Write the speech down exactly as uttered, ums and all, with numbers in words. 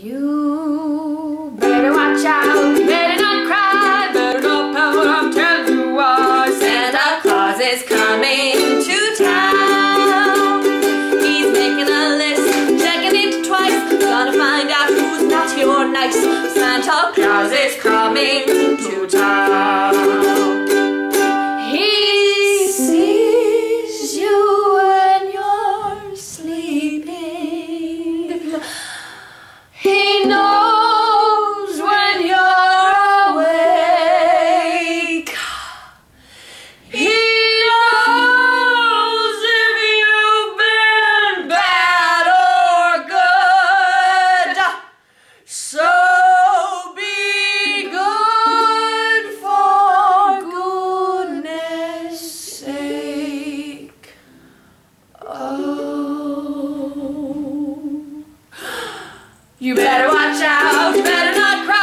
You better watch out, better not cry, better not pout, I'm telling you why. Santa Claus is coming to town. He's making a list, checking it twice, gonna find out who's naughty or nice. Santa Claus is coming to town. He sees you when you're sleeping. He knows when you're awake. He knows if you've been bad or good. So be good for goodness sake. Oh. You better watch out, you better not cry.